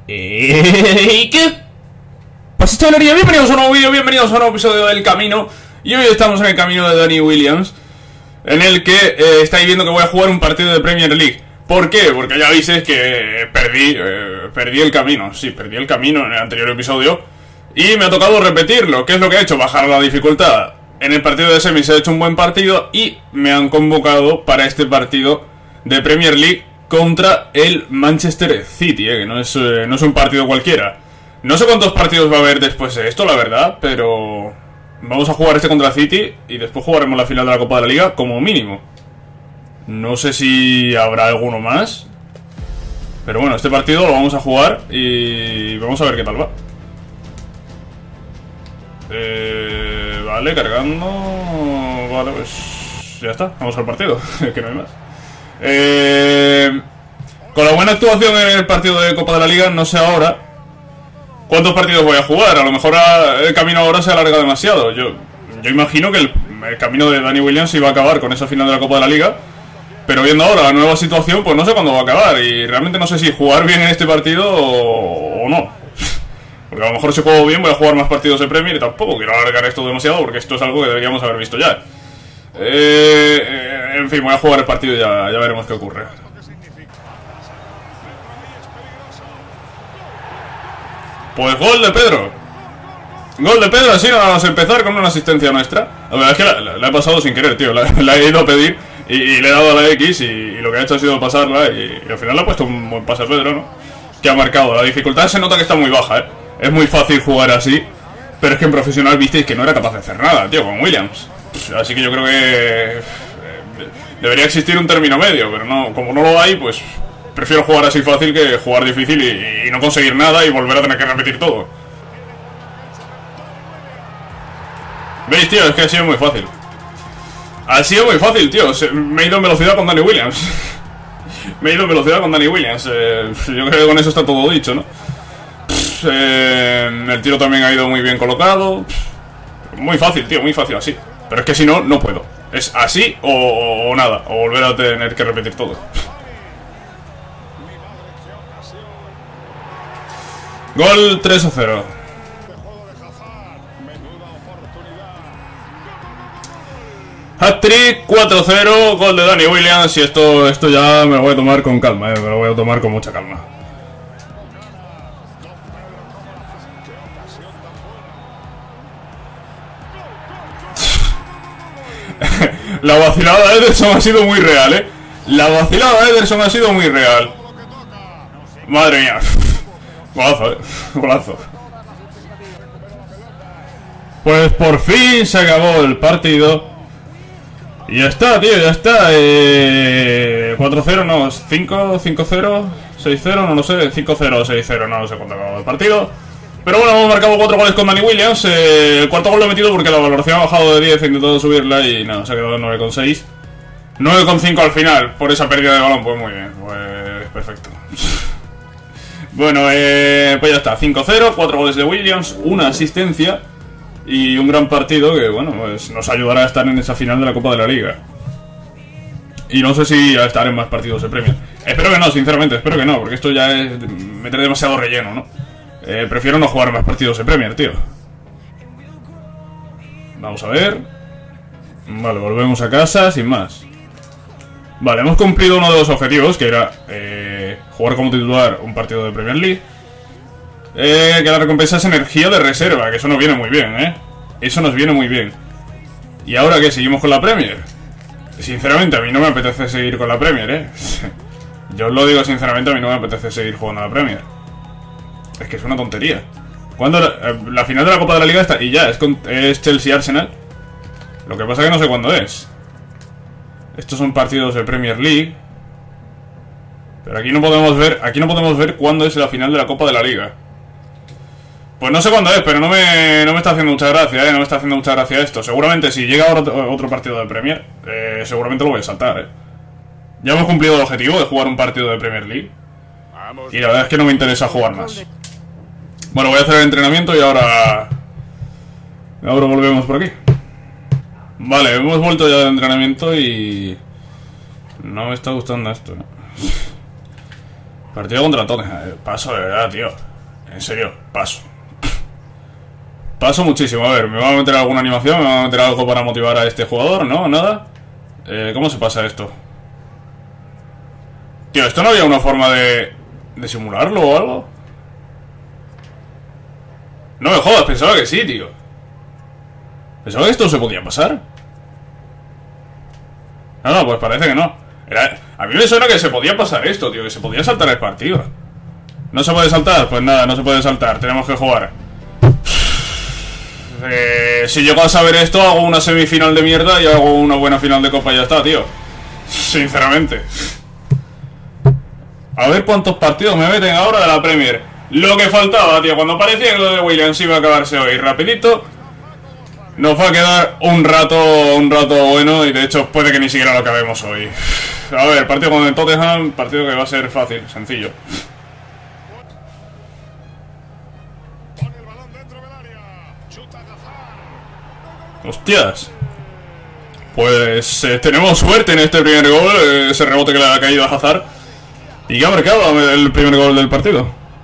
¿Y qué pasa, chavalería? Bienvenidos a un nuevo vídeo, bienvenidos a un nuevo episodio del Camino. Y hoy estamos en el camino de Danny Williams, en el que estáis viendo que voy a jugar un partido de Premier League. ¿Por qué? Porque ya visteis que perdí el camino. Sí, perdí el camino en el anterior episodio y me ha tocado repetirlo. ¿Qué es lo que he hecho? Bajar la dificultad. En el partido de semis he hecho un buen partido y me han convocado para este partido de Premier League contra el Manchester City, que no es un partido cualquiera. No sé cuántos partidos va a haber después de esto, la verdad, pero vamos a jugar este contra City y después jugaremos la final de la Copa de la Liga como mínimo. No sé si habrá alguno más, pero bueno, este partido lo vamos a jugar y vamos a ver qué tal va. Vale, cargando. Vale, pues ya está, vamos al partido, que no hay más. Con la buena actuación en el partido de Copa de la Liga, no sé ahora cuántos partidos voy a jugar. A lo mejor el camino ahora se alarga demasiado. Yo imagino que el camino de Danny Williams iba a acabar con esa final de la Copa de la Liga, pero viendo ahora la nueva situación, pues no sé cuándo va a acabar. Y realmente no sé si jugar bien en este partido o no. Porque a lo mejor si juego bien voy a jugar más partidos de Premier y tampoco quiero alargar esto demasiado, porque esto es algo que deberíamos haber visto ya. En fin, voy a jugar el partido y ya veremos qué ocurre. Pues gol de Pedro. Gol de Pedro, así nada más empezar con una asistencia nuestra. La verdad es que la he pasado sin querer, tío. La he ido a pedir y le he dado a la X y lo que ha hecho ha sido pasarla y al final le ha puesto un buen pase a Pedro, ¿no? Que ha marcado. La dificultad se nota que está muy baja, Es muy fácil jugar así, pero es que en profesional visteis que no era capaz de hacer nada, tío, con Williams. Así que yo creo que debería existir un término medio, pero no, como no lo hay, pues prefiero jugar así fácil que jugar difícil y no conseguir nada y volver a tener que repetir todo. ¿Veis, tío? Es que ha sido muy fácil. Ha sido muy fácil, tío. Me he ido en velocidad con Danny Williams. Me he ido en velocidad con Danny Williams. Yo creo que con eso está todo dicho, ¿no? El tiro también ha ido muy bien colocado. Muy fácil, tío, muy fácil así. Pero es que si no, no puedo. Es así o nada. O volver a tener que repetir todo. Gol 3-0. Hat-trick 4-0. Gol de Danny Williams. Y esto ya me lo voy a tomar con calma, Me lo voy a tomar con mucha calma. La vacilada de Ederson ha sido muy real, La vacilada de Ederson ha sido muy real. Madre mía. Golazo, golazo. Pues por fin se acabó el partido. Y ya está, tío, ya está. 4-0, no, 5-0, 6-0, no lo sé. 5-0 o 6-0, no sé cuánto acabó el partido. Pero bueno, hemos marcado 4 goles con Danny Williams. El cuarto gol lo he metido porque la valoración ha bajado de 10, he intentado subirla y nada, se ha quedado en 9,6. 9,5 al final, por esa pérdida de balón. Pues muy bien, pues perfecto. Bueno, pues ya está, 5-0, 4 goles de Williams, una asistencia y un gran partido que, bueno, pues nos ayudará a estar en esa final de la Copa de la Liga. Y no sé si a estar en más partidos de Premier. Espero que no, sinceramente, espero que no, porque esto ya es meter demasiado relleno, ¿no? Prefiero no jugar más partidos de Premier, tío. Vamos a ver. Vale, volvemos a casa sin más. Vale, hemos cumplido uno de los objetivos, que era jugar como titular un partido de Premier League. Que la recompensa es energía de reserva, que eso nos viene muy bien, Eso nos viene muy bien. ¿Y ahora qué? ¿Seguimos con la Premier? Sinceramente, a mí no me apetece seguir con la Premier, Yo os lo digo sinceramente, a mí no me apetece seguir jugando a la Premier. Es que es una tontería. ¿Cuándo? La final de la Copa de la Liga está y ya, es Chelsea-Arsenal. Lo que pasa es que no sé cuándo es. Estos son partidos de Premier League. Pero aquí no podemos ver cuándo es la final de la Copa de la Liga. Pues no sé cuándo es, pero no me está haciendo mucha gracia, No me está haciendo mucha gracia esto. Seguramente si llega ahora otro partido de Premier, seguramente lo voy a saltar, Ya hemos cumplido el objetivo de jugar un partido de Premier League. Y la verdad es que no me interesa jugar más. Bueno, voy a hacer el entrenamiento y ahora volvemos por aquí. Vale, hemos vuelto ya del entrenamiento y no me está gustando esto, Partido contra Tottenham. Paso de verdad, tío. En serio, paso. Paso muchísimo. A ver, ¿me va a meter alguna animación? ¿Me va a meter algo para motivar a este jugador? ¿No? ¿Nada? ¿Cómo se pasa esto? Tío, ¿esto no había una forma de simularlo o algo? No me jodas, pensaba que sí, tío. Pensaba que esto se podía pasar. No, pues parece que no. A mí me suena que se podía pasar esto, tío. Que se podía saltar el partido. ¿No se puede saltar? Pues nada, no se puede saltar. Tenemos que jugar. Si llego a saber esto, hago una semifinal de mierda y hago una buena final de copa y ya está, tío. Sinceramente. A ver cuántos partidos me meten ahora de la Premier. Lo que faltaba, tío. Cuando parecía que lo de Williams iba a acabarse hoy rapidito, nos va a quedar un rato bueno. Y de hecho puede que ni siquiera lo acabemos hoy. A ver, partido con el Tottenham. Partido que va a ser fácil, sencillo. Hostias. Pues tenemos suerte en este primer gol. Ese rebote que le ha caído a Hazard. ¿Y qué ha marcado el primer gol del partido?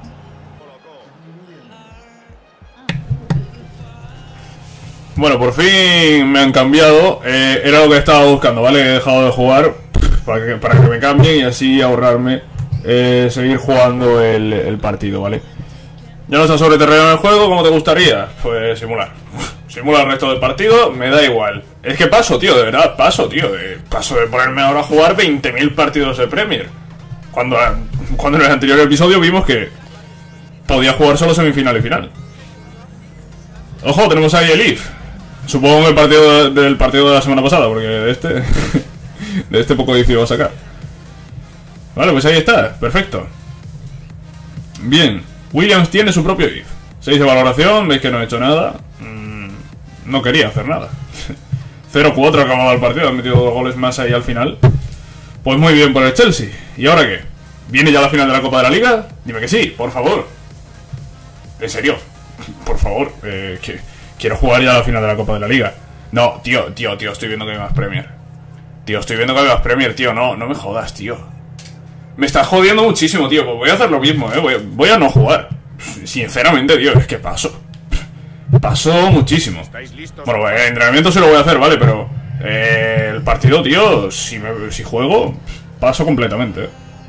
Bueno, por fin me han cambiado. Era lo que estaba buscando, ¿vale? He dejado de jugar para que me cambien y así ahorrarme seguir jugando el partido, ¿vale? Ya no está sobre terreno en el juego, ¿cómo te gustaría? Pues simular. Simular el resto del partido, me da igual. Es que paso, tío, de verdad, paso, tío. Paso de ponerme ahora a jugar 20.000 partidos de Premier. Cuando en el anterior episodio vimos que podía jugar solo semifinal y final. Ojo, tenemos ahí el IF. Supongo que el partido del partido de la semana pasada, porque de este poco IF iba a sacar. Vale, pues ahí está, perfecto. Bien, Williams tiene su propio IF. 6 de valoración, veis que no he hecho nada. No quería hacer nada. 0-4 acabado el partido, han metido 2 goles más ahí al final. Pues muy bien por el Chelsea. ¿Y ahora qué? ¿Viene ya la final de la Copa de la Liga? Dime que sí, por favor. En serio, por favor, quiero jugar ya la final de la Copa de la Liga. No, tío, estoy viendo que hay más Premier. Tío, estoy viendo que hay más Premier, tío, no me jodas, tío. Me estás jodiendo muchísimo, tío. Pues voy a hacer lo mismo, voy a no jugar. Sinceramente, tío, es que paso muchísimo. Bueno, el entrenamiento sí lo voy a hacer, ¿vale? Pero el partido, tío, si juego, paso completamente.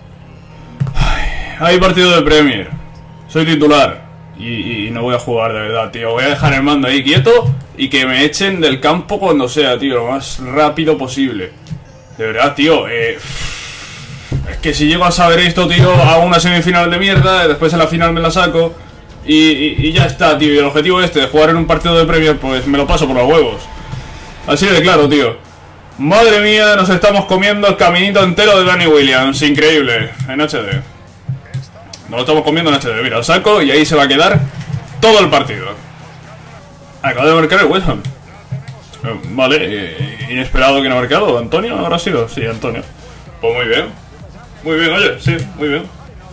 Hay partido de Premier. Soy titular y no voy a jugar, de verdad, tío. Voy a dejar el mando ahí quieto y que me echen del campo cuando sea, tío, lo más rápido posible. De verdad, tío, es que si llego a saber esto, tío, hago una semifinal de mierda, después en la final me la saco y ya está, tío. Y el objetivo de jugar en un partido de Premier, pues me lo paso por los huevos. Así de claro, tío. Madre mía, nos estamos comiendo el caminito entero de Danny Williams. Increíble, en HD. Nos lo estamos comiendo en HD. Mira, lo saco y ahí se va a quedar todo el partido. Acaba de marcar el West Ham. Vale, inesperado que no ha marcado. ¿Antonio habrá sido? Sí, Antonio. Pues muy bien. Muy bien, oye, sí, muy bien.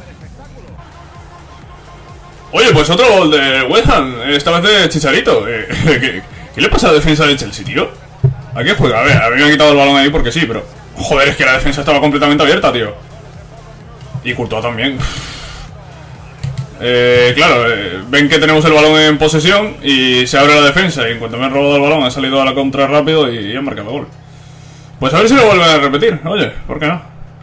Oye, pues otro gol de West Ham. Esta vez de Chicharito. ¿Qué le pasa a la defensa de Chelsea, tío? ¿A qué juega? A ver, a mí me han quitado el balón ahí porque sí, pero... Joder, es que la defensa estaba completamente abierta, tío. Y Courtois también. Claro, ven que tenemos el balón en posesión y se abre la defensa. Y en cuanto me han robado el balón, han salido a la contra rápido y han marcado gol. Pues a ver si lo vuelven a repetir. Oye, ¿por qué no?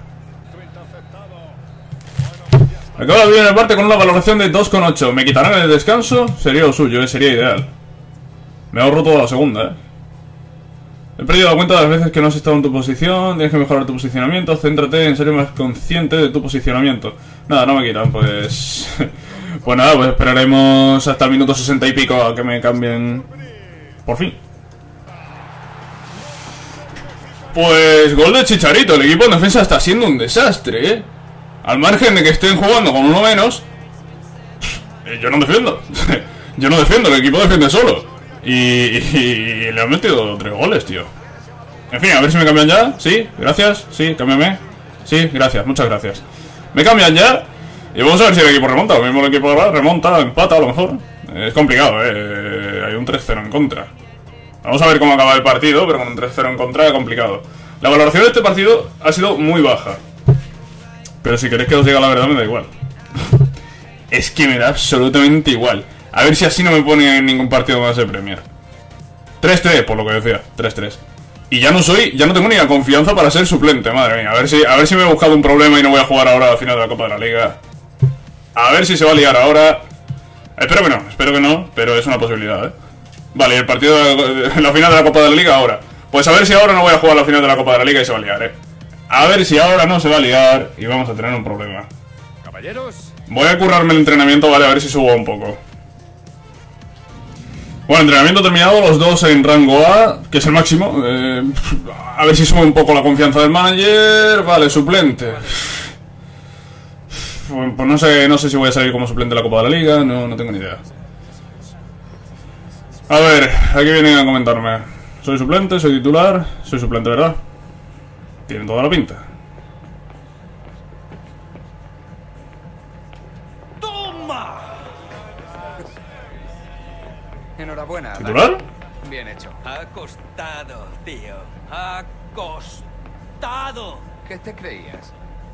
Acaba el primer parte con una valoración de 2,8. ¿Me quitarán el descanso? Sería lo suyo, sería ideal. Me ahorro toda la segunda, He perdido la cuenta de las veces que no has estado en tu posición. Tienes que mejorar tu posicionamiento. Céntrate en ser más consciente de tu posicionamiento. Nada, no me quitan, pues... Pues nada, pues esperaremos hasta el minuto 60 y pico a que me cambien. Por fin. Pues gol de Chicharito. El equipo en defensa está siendo un desastre, Al margen de que estén jugando con uno menos, yo no defiendo. Yo no defiendo, el equipo defiende solo. Y le han metido 3 goles, tío. En fin, a ver si me cambian ya. Sí, gracias, sí, cámbiame. Sí, gracias, muchas gracias. Me cambian ya. Y vamos a ver si el equipo remonta. Lo mismo el equipo ahora remonta, empata a lo mejor. Es complicado, hay un 3-0 en contra. Vamos a ver cómo acaba el partido, pero con un 3-0 en contra es complicado. La valoración de este partido ha sido muy baja. Pero si queréis que os diga la verdad, me da igual. Es que me da absolutamente igual. A ver si así no me pone en ningún partido más de Premier. 3-3, por lo que decía. 3-3. Y ya no tengo ni la confianza para ser suplente, madre mía. A ver si me he buscado un problema y no voy a jugar ahora a la final de la Copa de la Liga. A ver si se va a liar ahora. Espero que no, pero es una posibilidad, ¿eh? Vale, el partido de la final de la Copa de la Liga ahora. Pues a ver si ahora no voy a jugar a la final de la Copa de la Liga y se va a liar, ¿eh? A ver si ahora no se va a liar y vamos a tener un problema. Caballeros. Voy a currarme el entrenamiento, vale, a ver si subo un poco. Bueno, entrenamiento terminado, los dos en rango A, que es el máximo. A ver si sube un poco la confianza del manager. Vale, suplente. Pues no sé si voy a salir como suplente de la Copa de la Liga, no tengo ni idea. A ver, aquí vienen a comentarme. Soy suplente, soy titular. Soy suplente, ¿verdad? Tienen toda la pinta. ¡Toma! Enhorabuena. ¿Titular? Bien hecho. Ha costado, tío. Ha costado. ¿Qué te creías?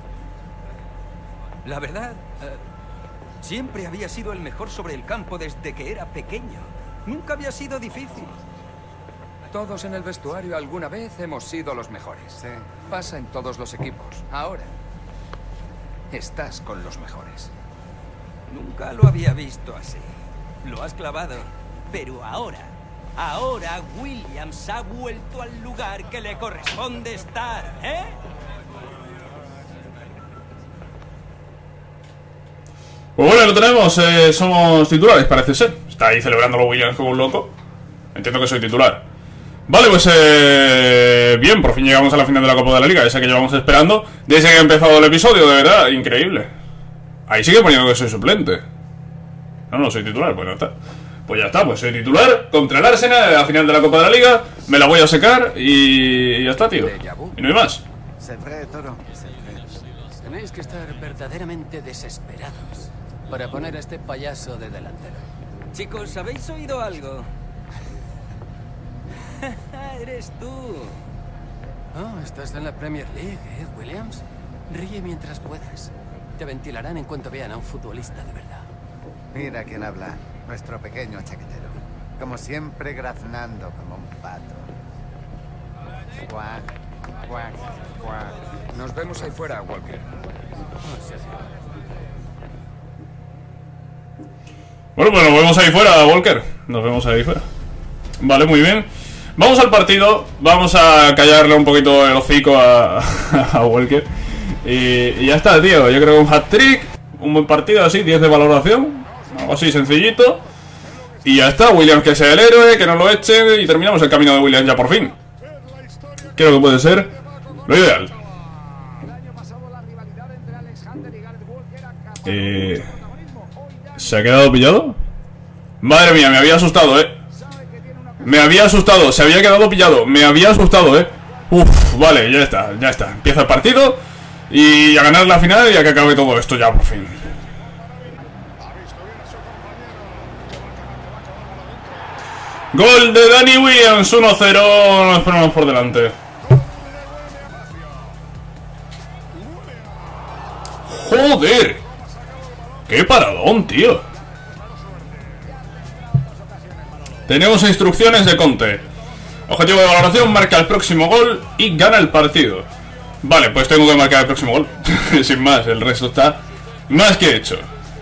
La verdad, siempre había sido el mejor sobre el campo desde que era pequeño. Nunca había sido difícil. Todos en el vestuario alguna vez hemos sido los mejores. Sí. Pasa en todos los equipos. Ahora, estás con los mejores. Nunca lo había visto así. Lo has clavado. Pero ahora Williams ha vuelto al lugar que le corresponde estar, ¿eh? Pues bueno, lo tenemos, somos titulares, parece ser. Está ahí celebrándolo Williams como un loco. Entiendo que soy titular. Vale, pues bien, por fin llegamos a la final de la Copa de la Liga, esa que llevamos esperando desde que ha empezado el episodio, de verdad, increíble. Ahí sigue poniendo que soy suplente. No, soy titular, pues ya está. Pues ya está, pues soy titular contra el Arsenal a la final de la Copa de la Liga. Me la voy a secar y ya está, tío. Y no hay más. Tenéis que estar verdaderamente desesperados para poner a este payaso de delantero. Chicos, ¿habéis oído algo? Eres tú. Oh, estás en la Premier League, ¿eh, Williams? Ríe mientras puedas. Te ventilarán en cuanto vean a un futbolista de verdad. Mira quién habla, nuestro pequeño chaquetero. Como siempre, graznando como un pato. Cuac, cuac, cuac. Nos vemos ahí fuera, Walker. Oh, sí. Bueno, pues nos vemos ahí fuera, Walker. Nos vemos ahí fuera. Vale, muy bien. Vamos al partido. Vamos a callarle un poquito el hocico a Walker. Y ya está, tío. Yo creo que un hat-trick, un buen partido así, 10 de valoración. Algo así sencillito. Y ya está, Williams que sea el héroe, que no lo echen. Y terminamos el camino de Williams ya por fin. Creo que puede ser lo ideal. ¿Se ha quedado pillado? Madre mía, me había asustado, me había asustado, se había quedado pillado. Me había asustado, Uf, vale, ya está. Empieza el partido y a ganar la final y a que acabe todo esto ya por fin. Gol de Danny Williams, 1-0. Nos ponemos por delante. ¡Joder! ¡Qué paradón, tío! Tenemos instrucciones de Conte. Objetivo de valoración, marca el próximo gol y gana el partido. Vale, pues tengo que marcar el próximo gol. Sin más, el resto está más que hecho.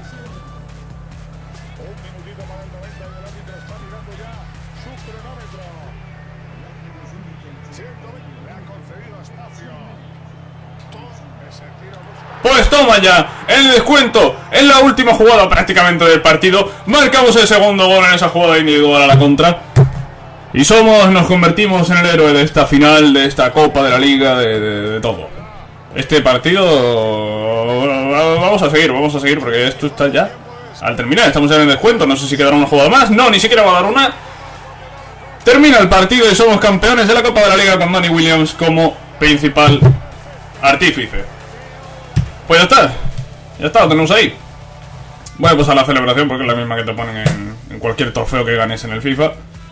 Pues toma ya, el descuento, en la última jugada prácticamente del partido, marcamos el segundo gol en esa jugada individual a la contra. Y nos convertimos en el héroe de esta final, de esta Copa de la Liga, de todo. Este partido, vamos a seguir, porque esto está ya al terminar, estamos ya en el descuento, no sé si quedará una jugada más, no, ni siquiera va a dar una. Termina el partido y somos campeones de la Copa de la Liga con Danny Williams como principal artífice. Pues ya está, lo tenemos ahí. Voy a pasar la celebración porque es la misma que te ponen en cualquier trofeo que ganes en el FIFA.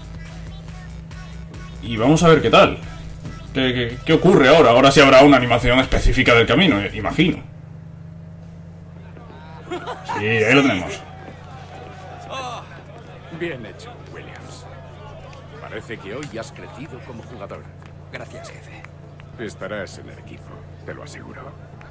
Y vamos a ver qué tal. ¿Qué ocurre ahora? Ahora sí habrá una animación específica del camino, imagino. Sí, ahí lo tenemos. Bien hecho, Williams. Parece que hoy has crecido como jugador. Gracias, jefe. Estarás en el equipo, te lo aseguro.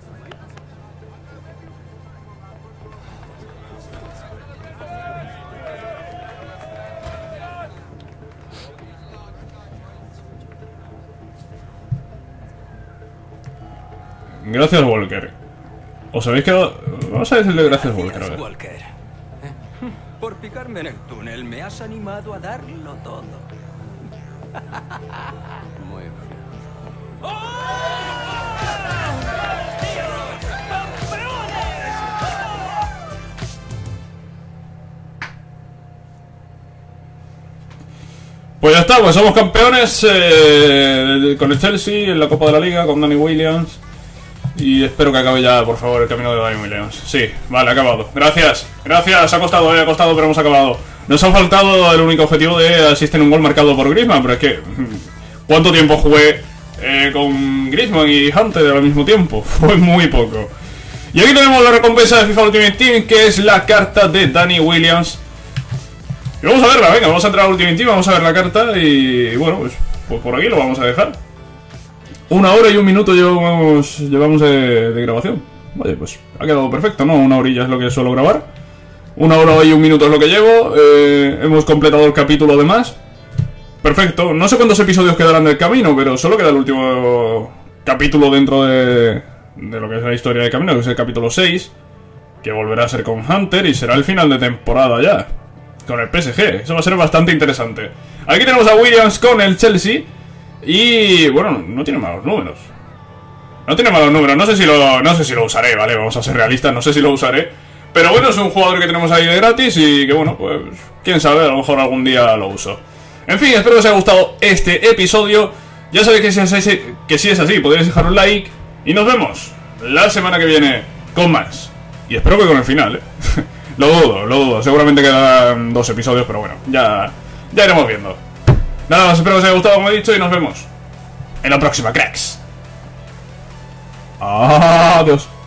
Gracias, Walker. ¿Os habéis quedado...? Vamos a decirle gracias, Walker. A ver. Walker. Por picarme en el túnel me has animado a darlo todo. Muy bien. Pues ya está, pues somos campeones con el Chelsea en la Copa de la Liga, con Danny Williams. Y espero que acabe ya, por favor, el camino de Danny Williams. Sí, vale, ha acabado. Gracias, gracias, ha costado, pero hemos acabado. Nos ha faltado el único objetivo de asistir en un gol marcado por Griezmann, pero es que... ¿cuánto tiempo jugué con Griezmann y Hunter al mismo tiempo? Fue muy poco. Y aquí tenemos la recompensa de FIFA Ultimate Team, que es la carta de Danny Williams. Y vamos a verla, venga, vamos a entrar al Ultimate Team, vamos a ver la carta y bueno, pues por aquí lo vamos a dejar. 1 hora y 1 minuto llevamos de grabación. Vale, pues ha quedado perfecto, ¿no? 1 horilla es lo que suelo grabar. 1 hora y 1 minuto es lo que llevo. Hemos completado el capítulo además. Perfecto, no sé cuántos episodios quedarán del camino, pero solo queda el último capítulo dentro de lo que es la historia de camino, que es el capítulo 6, que volverá a ser con Hunter y será el final de temporada ya, con el PSG. Eso va a ser bastante interesante. Aquí tenemos a Williams con el Chelsea. Y bueno, no tiene malos números. No tiene malos números, no sé si lo usaré, ¿vale? Vamos a ser realistas, no sé si lo usaré. Pero bueno, es un jugador que tenemos ahí de gratis y que bueno, pues quién sabe, a lo mejor algún día lo uso. En fin, espero que os haya gustado este episodio. Ya sabéis que si es así, podéis dejar un like. Y nos vemos la semana que viene con más. Y espero que con el final, ¿eh? Lo dudo, seguramente quedan 2 episodios, pero bueno, ya iremos viendo. Nada más, espero que os haya gustado, como he dicho, y nos vemos en la próxima, cracks. Adiós.